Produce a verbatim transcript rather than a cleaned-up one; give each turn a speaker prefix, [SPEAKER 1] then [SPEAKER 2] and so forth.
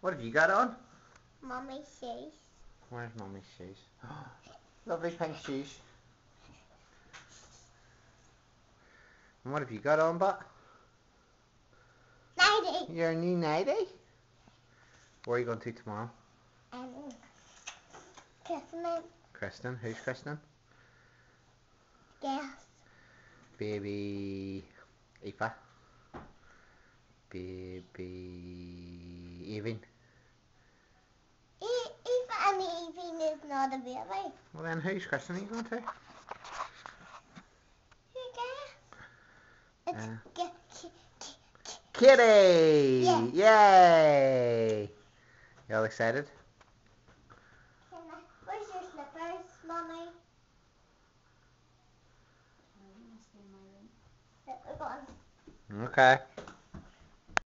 [SPEAKER 1] What have you got on?
[SPEAKER 2] Mummy's shoes.
[SPEAKER 1] Where's Mummy's shoes? Lovely pink shoes. And what have you got on, but?
[SPEAKER 2] Nighty.
[SPEAKER 1] Your new nightie? Where are you going to tomorrow?
[SPEAKER 2] Um, Christmas.
[SPEAKER 1] Kristen. Who's Kristen?
[SPEAKER 2] Yes.
[SPEAKER 1] Baby Aoife. Baby Evan.
[SPEAKER 2] E- Eva and Evie is not a baby.
[SPEAKER 1] Well then, who's Kristen are you going to?
[SPEAKER 2] Who cares? It's
[SPEAKER 1] Uh,
[SPEAKER 2] K- K- K-
[SPEAKER 1] Kitty!
[SPEAKER 2] Yeah.
[SPEAKER 1] Yay! You all excited?
[SPEAKER 2] Where's your slippers, Mommy? They're gone.
[SPEAKER 1] Okay.